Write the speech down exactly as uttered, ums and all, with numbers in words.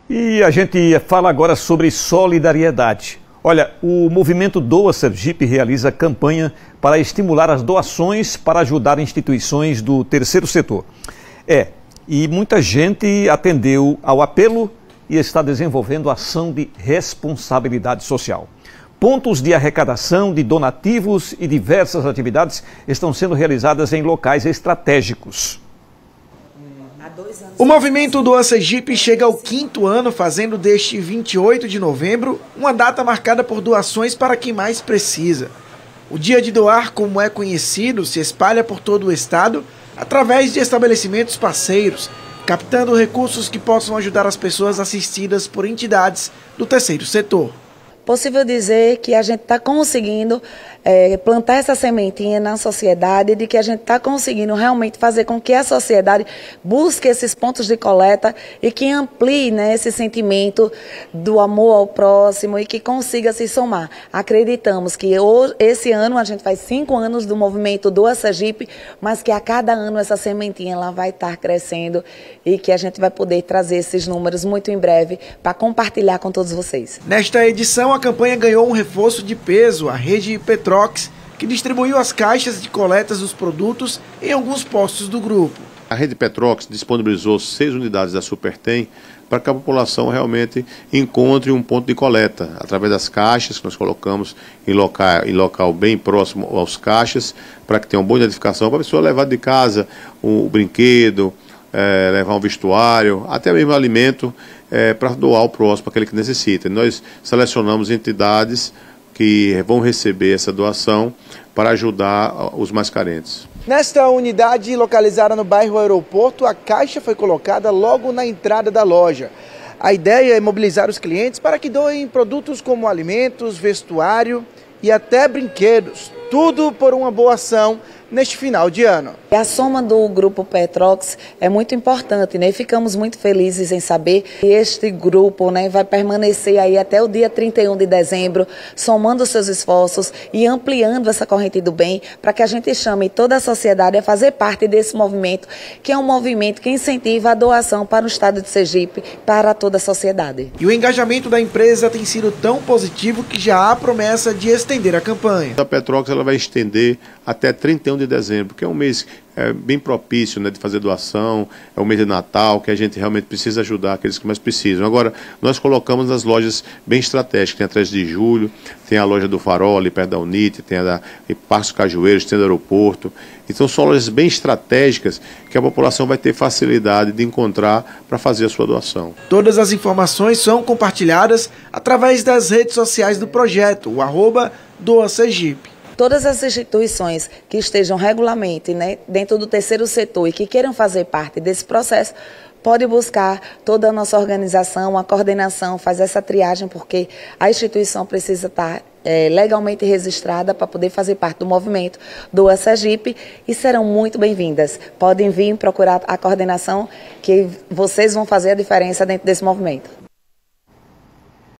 E a gente fala agora sobre solidariedade. Olha, o movimento Doa Sergipe realiza campanha para estimular as doações para ajudar instituições do terceiro setor. É, e muita gente atendeu ao apelo e está desenvolvendo ação de responsabilidade social. Pontos de arrecadação de donativos e diversas atividades estão sendo realizadas em locais estratégicos. O movimento Doa Sergipe chega ao quinto ano, fazendo deste vinte e oito de novembro uma data marcada por doações para quem mais precisa. O Dia de Doar, como é conhecido, se espalha por todo o estado através de estabelecimentos parceiros, captando recursos que possam ajudar as pessoas assistidas por entidades do terceiro setor. Possível dizer que a gente está conseguindo é, plantar essa sementinha na sociedade, de que a gente está conseguindo realmente fazer com que a sociedade busque esses pontos de coleta e que amplie, né, esse sentimento do amor ao próximo e que consiga se somar. Acreditamos que hoje, esse ano a gente faz cinco anos do movimento Doa Sergipe, mas que a cada ano essa sementinha ela vai estar crescendo e que a gente vai poder trazer esses números muito em breve para compartilhar com todos vocês. Nesta edição, a campanha ganhou um reforço de peso. A rede Petrox, que distribuiu as caixas de coletas dos produtos em alguns postos do grupo. A rede Petrox disponibilizou seis unidades da Supertem para que a população realmente encontre um ponto de coleta, através das caixas que nós colocamos em local, em local bem próximo aos caixas, para que tenha uma boa identificação, para a pessoa levar de casa o, o brinquedo, é, levar um vestuário, até mesmo alimento, é, para doar ao próximo, aquele que necessita. Nós selecionamos entidades que vão receber essa doação para ajudar os mais carentes. Nesta unidade localizada no bairro Aeroporto, a caixa foi colocada logo na entrada da loja. A ideia é mobilizar os clientes para que doem produtos como alimentos, vestuário e até brinquedos. Tudo por uma boa ação neste final de ano. A soma do grupo Petrox é muito importante, né? Ficamos muito felizes em saber que este grupo, né, vai permanecer aí até o dia trinta e um de dezembro, somando seus esforços e ampliando essa corrente do bem, para que a gente chame toda a sociedade a fazer parte desse movimento, que é um movimento que incentiva a doação para o estado de Sergipe, para toda a sociedade. E o engajamento da empresa tem sido tão positivo que já há promessa de estender a campanha. A Petrox ela vai estender até trinta e um de dezembro, que é um mês é, bem propício, né, de fazer doação, é o mês de Natal, que a gente realmente precisa ajudar aqueles que mais precisam. Agora, nós colocamos nas lojas bem estratégicas, tem a três de julho, tem a loja do Farol, ali perto da Unite, tem a da Passo Cajueiros, tem a do Aeroporto. Então são lojas bem estratégicas que a população vai ter facilidade de encontrar para fazer a sua doação. Todas as informações são compartilhadas através das redes sociais do projeto, o arroba Doa Sergipe. Todas as instituições que estejam regularmente, né, dentro do terceiro setor e que queiram fazer parte desse processo, pode buscar toda a nossa organização, a coordenação, faz essa triagem, porque a instituição precisa estar é, legalmente registrada para poder fazer parte do movimento Doa Sergipe e serão muito bem-vindas. Podem vir procurar a coordenação que vocês vão fazer a diferença dentro desse movimento.